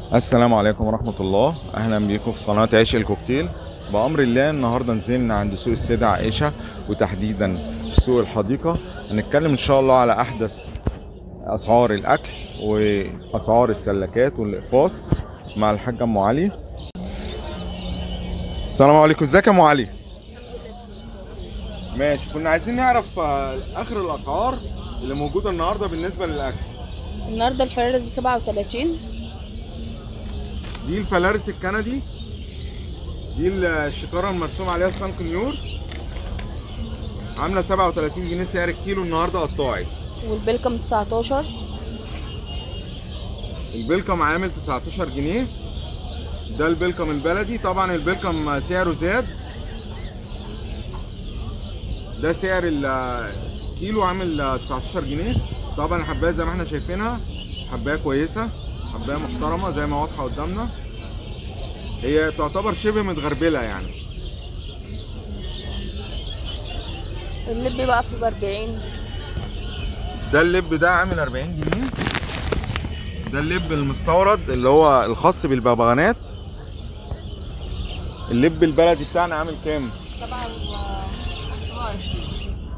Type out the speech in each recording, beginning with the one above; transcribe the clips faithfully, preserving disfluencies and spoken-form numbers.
السلام عليكم ورحمة الله. أهلا بيكم في قناة عيش الكوكتيل. بأمر الله النهاردة نزلنا عند سوق السيدة عائشة، وتحديدا في سوق الحديقة. هنتكلم إن شاء الله على أحدث أسعار الأكل وأسعار السلكات والإقفاص مع الحاجة أم علي. السلام عليكم، ازيك يا أم علي؟ ماشي، كنا عايزين نعرف آه، آخر الأسعار اللي موجودة النهاردة بالنسبة للأكل. النهارده الفرارس ب سبعة وتلاتين. دي الفلارس الكندي، دي الشكارة المرسوم عليها سانك نيور، عاملة سبعة وتلاتين جنيه سعر الكيلو النهارده قطاعي. والبلكم تسعتاشر. البلكم عامل تسعتاشر جنيه، ده البلكم البلدي. طبعا البلكم سعره زاد، ده سعر الكيلو عامل تسعتاشر جنيه. طبعا الحبايه زي ما احنا شايفينها حبايه كويسه، حبايه محترمه زي ما واضحه قدامنا، هي تعتبر شبه متغربله يعني. اللب بقى في بأربعين. ده اللب ده عامل أربعين جنيه، ده اللب المستورد اللي هو الخاص بالببغانات. اللب البلدي بتاعنا عامل كام؟ سبعة وعشرين.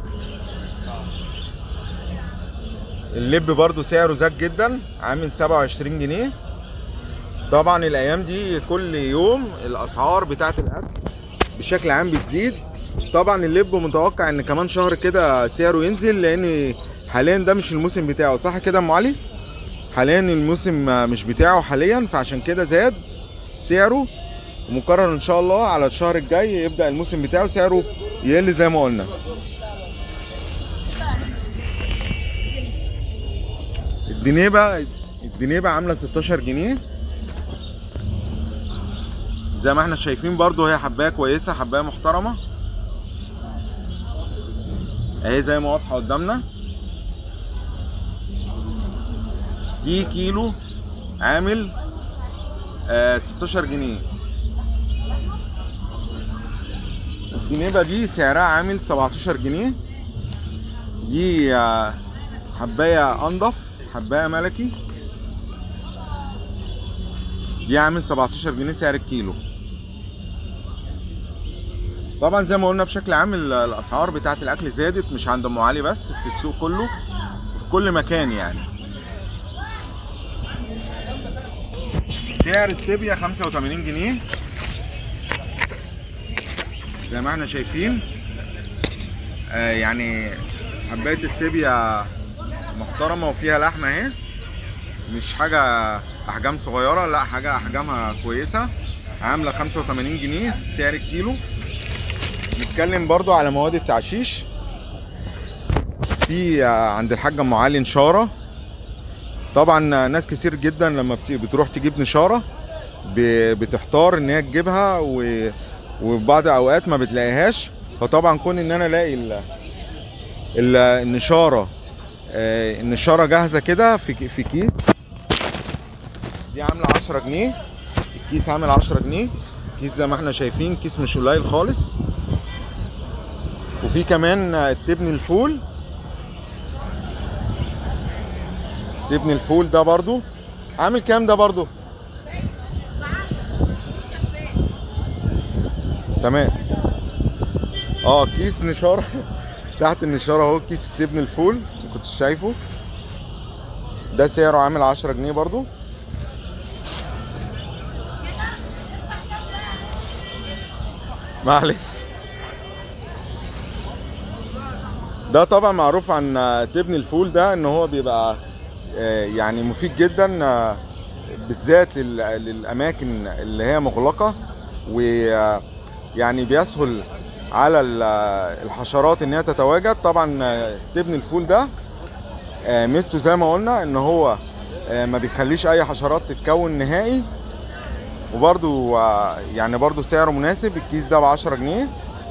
اللب برضو سعره زاد جدا، عامل سبعة وعشرين جنيه. طبعا الايام دي كل يوم الاسعار بتاعت الاكل بشكل عام بتزيد. طبعا اللب متوقع ان كمان شهر كده سعره ينزل، لان حاليا ده مش الموسم بتاعه، صح كده يا ام علي؟ حاليا الموسم مش بتاعه حاليا، فعشان كده زاد سعره، ومقرر ان شاء الله على الشهر الجاي يبدأ الموسم بتاعه سعره يقل زي ما قلنا. الدنيبة الدنيبة عاملة ستاشر جنيه زي ما احنا شايفين، برضو هي حباية كويسة، حباية محترمة اهي زي ما واضحة قدامنا. دي كيلو عامل آه ستاشر جنيه. الدنيبة دي سعرها عامل سبعتاشر جنيه. دي آه حباية انضف، حباية ملكي، دي عامل سبعتاشر جنيه سعر الكيلو. طبعا زي ما قلنا بشكل عام الاسعار بتاعه الاكل زادت، مش عند ام علي بس، في السوق كله وفي كل مكان يعني. سعر السيبيا خمسة وتمانين جنيه زي ما احنا شايفين. آه يعني حبايه السيبيا محترمه وفيها لحمه اهي، مش حاجه احجام صغيره، لا حاجه احجامها كويسه، عامله خمسة وتمانين جنيه سعر الكيلو. نتكلم برضو على مواد التعشيش. في عند الحاجه ام علي نشاره. طبعا ناس كتير جدا لما بتروح تجيب نشاره بتحتار ان هي تجيبها، وبعض اوقات ما بتلاقيهاش. فطبعا كون ان انا الاقي النشاره النشاره جاهزه كده في في كيس، دي عامله عشرة جنيه، الكيس عامل عشرة جنيه. كيس زي ما احنا شايفين كيس مش قليل خالص. وفي كمان التبن الفول، تبن الفول ده برضو عامل كام؟ ده برضو تمام. اه كيس نشاره تحت النشاره اهو، كيس تبن الفول ما كنتش شايفه، ده سعره عامل عشرة جنيه برضو. معلش، ده طبعا معروف عن تبن الفول ده ان هو بيبقى يعني مفيد جدا، بالذات للاماكن اللي هي مغلقه، ويعني بيسهل على الحشرات ان هي تتواجد. طبعا تبن الفول ده ميزته زي ما قلنا ان هو ما بيخليش اي حشرات تتكون نهائي، وبرده يعني برده سعره مناسب. الكيس ده ب عشرة جنيه.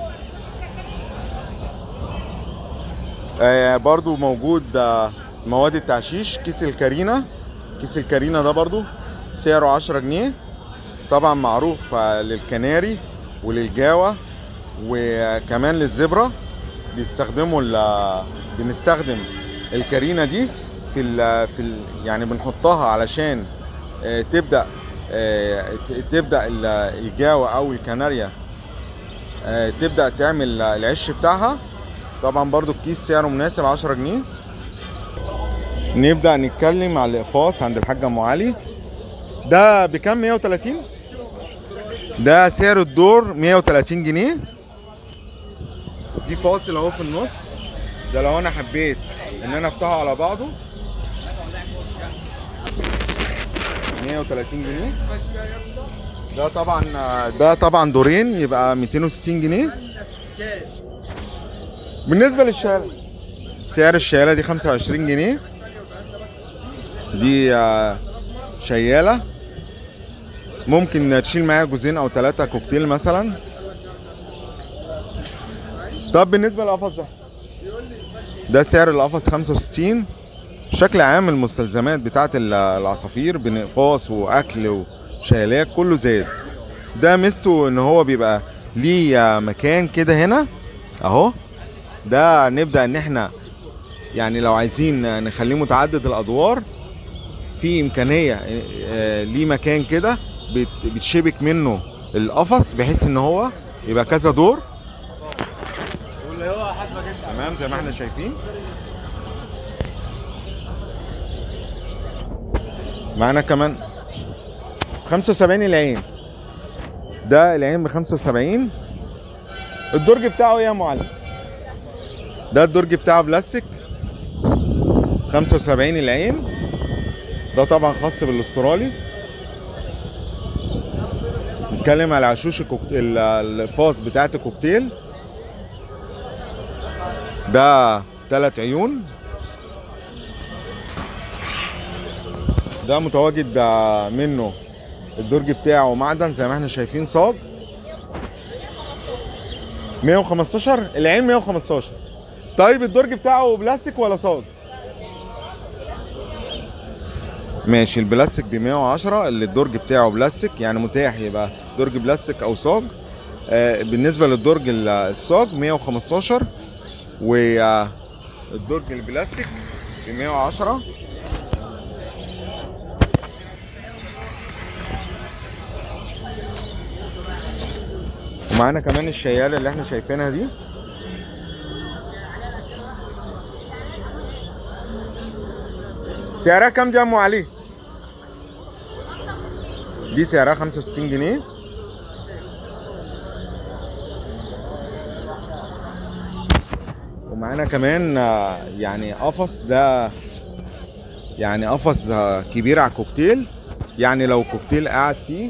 برده موجود مواد التعشيش، كيس الكارينا، كيس الكارينا ده برده سعره عشرة جنيه. طبعا معروف للكناري وللجاوة وكمان للزبرة بيستخدموا بنستخدم الكارينا دي في ال في ال يعني بنحطها علشان تبدأ آه، تبدا الجاوه او الكناريا آه، تبدا تعمل العش بتاعها. طبعا برضو الكيس سعره مناسب عشرة جنيه. نبدا نتكلم على الاقفاص عند الحاج ام علي. ده بكام؟ مية وتلاتين. ده سعر الدور مية وتلاتين جنيه. في فاصل اهو في النص، ده لو انا حبيت ان انا افتحه على بعضه مية وتلاتين جنيه. ده طبعا ده طبعا دورين يبقى ميتين وستين جنيه. بالنسبه للشياله، سعر الشياله دي خمسة وعشرين جنيه. دي شياله ممكن تشيل معاها جوزين او ثلاثه كوكتيل مثلا. طب بالنسبه للقفص ده، ده سعر القفص خمسة وستين. بشكل عام المستلزمات بتاعت العصافير بنقفاص واكل وشيالات كله زاد. ده ميزته ان هو بيبقى ليه مكان كده هنا اهو. ده نبدا ان احنا يعني لو عايزين نخليه متعدد الادوار، في امكانيه ليه مكان كده بتشبك منه القفص بحيث ان هو يبقى كذا دور. تمام زي ما احنا شايفين. معانا كمان خمسة وسبعين العين. ده العين ب خمسة وسبعين. الدرج بتاعه ايه يا معلم؟ ده الدرج بتاعه بلاستيك خمسة وسبعين العين. ده طبعا خاص بالاسترالي. نتكلم على عشوش الكوكتيل الفاص بتاعت الكوكتيل. ده تلات عيون. ده متواجد منه الدرج بتاعه معدن زي ما احنا شايفين صاج مية وخمستاشر العين مية وخمستاشر. طيب الدرج بتاعه بلاستيك ولا صاج؟ ماشي البلاستيك ب مية وعشرة. اللي الدرج بتاعه بلاستيك يعني متاح يبقى درج بلاستيك او صاج. آه بالنسبه للدرج الصاج مية وخمستاشر والدرج البلاستيك ب مية وعشرة. ومعانا كمان الشياله اللي احنا شايفينها دي. سعرها كام دي يا ام علي؟ دي سعرها خمسة وستين جنيه. ومعانا كمان يعني قفص. ده يعني قفص كبير على الكوكتيل، يعني لو كوكتيل قاعد فيه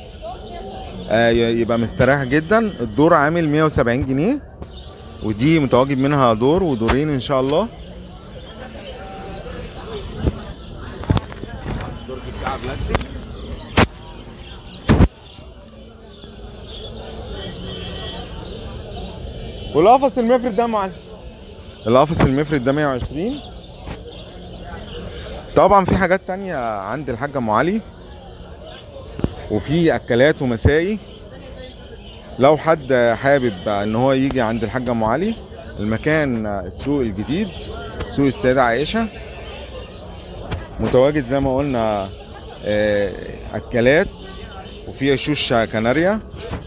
يبقى مستريح جدا. الدور عامل مية وسبعين جنيه، ودي متواجد منها دور ودورين ان شاء الله. الدرج بتاع بلاستيك. والقفص المفرد ده معانا، القفص المفرد ده مية وعشرين. طبعا في حاجات تانية عند الحاج ام علي، وفي اكلات ومسائي. لو حد حابب ان هو يجي عند الحاج ام علي، المكان السوق الجديد سوق السيدة عائشة. متواجد زي ما قلنا اكلات وفي عشوش كناريا،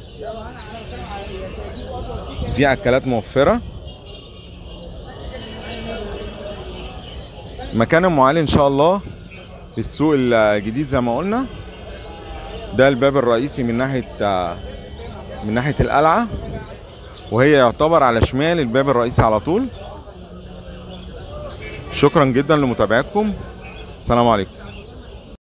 في اكلات موفرة. مكان ام علي ان شاء الله في السوق الجديد زي ما قلنا. ده الباب الرئيسي من ناحية من ناحية القلعة، وهي يعتبر على شمال الباب الرئيسي على طول. شكرا جدا لمتابعتكم. السلام عليكم.